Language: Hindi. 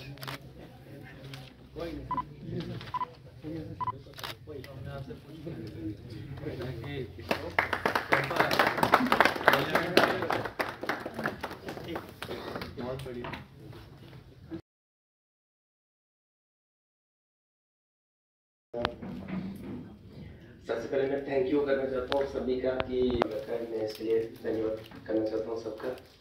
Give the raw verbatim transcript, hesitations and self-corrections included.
सबसे पहले मैं थैंक यू करना चाहता हूँ सभी का कि मैं इसलिए धन्यवाद करना चाहता हूँ सबका।